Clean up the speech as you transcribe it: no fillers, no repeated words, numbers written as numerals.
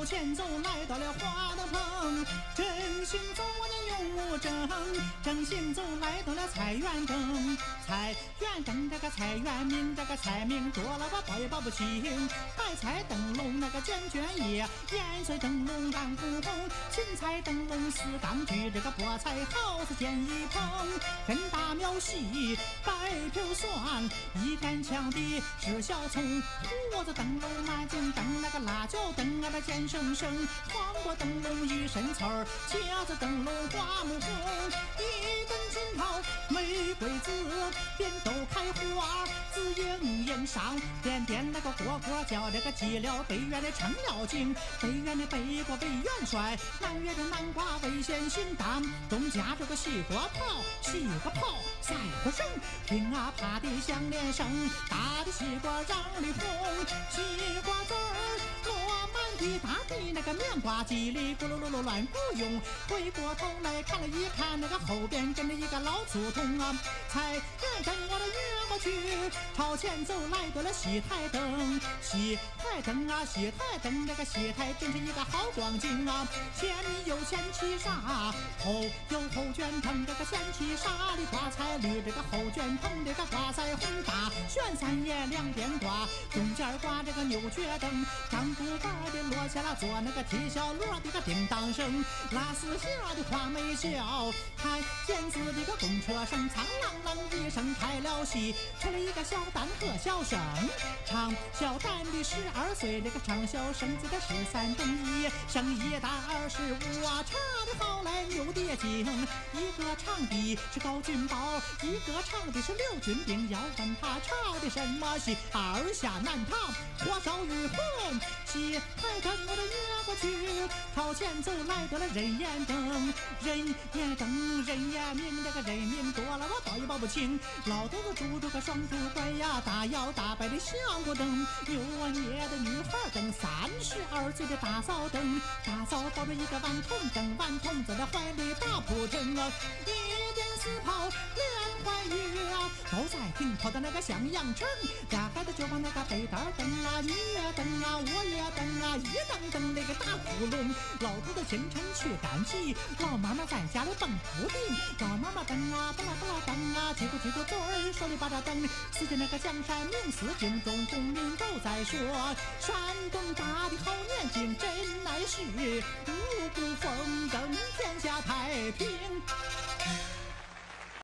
前走，来到了花灯棚。正行走，我的永无争。正行走，来到了菜园灯。菜园灯这个菜园名，这个菜名多了我报也报不清。白菜灯笼那个卷卷叶，盐水灯笼蓝红红，芹菜灯笼四当居，这个菠菜好似建一棚。跟大苗细，白皮蒜，一杆枪的是小葱。胡子灯笼马筋灯，那个辣椒灯啊那尖生生。黄瓜灯笼一身刺儿，茄子灯笼花木红。一根金桃玫瑰紫，边都开花紫莹莹上边边那个蝈蝈叫这个鸡了北院的成了精，北院的北瓜为元帅，南院的南瓜为先行当，中夹着个西瓜泡，西瓜泡赛花生，听啊啪的响连声，大的西瓜瓤里红，西瓜籽儿落满地，大地那个棉瓜叽里咕噜噜噜乱咕用，回过头来看了一看，那个后边跟着一个老粗童啊，菜园灯我的越过去，朝前走来到了西台灯，西台灯啊西台灯，这个西台真是一个好光景啊，前有前旗纱，后有后卷棚，这个前旗纱里挂彩绿，这个后卷棚这个挂彩红，大旋三叶两边挂，中间挂这个牛角灯，张不把的落下了做那个踢小锣的个叮当声，拉丝下的花眉角，看见子的个公车声，苍啷啷一声开了戏，出了一个小旦和小生，唱小旦的12岁，这个唱小生子的13等1，生1打25啊，唱的好来牛的精，一个唱的是高君宝，一个唱的是刘军兵，要问他唱的什么戏，二下南唐火烧玉红，西台灯我的越过去，朝前走来到了人眼灯，人眼灯人眼明，这个人名多了我报也报不清，老头子拄着个双拄拐呀，大摇大摆的香锅灯，牛啊捏的女孩灯，32岁的大嫂灯，大嫂抱着一个顽童灯，顽童在他怀里打扑腾啊，一点四炮连环雨啊，都在顶头的那个向阳城，俩孩子就把那个北单灯啊、你月灯啊、我月灯啊，一灯灯那个大窟窿，老头子清晨去赶集，老妈妈在家里蹦布丁，老妈妈灯啊不啦不啦灯啊，举个嘴儿手里把这灯，四界那个江山名四境中公民都在说，山东大的好年轻真乃是五谷丰登天下太平。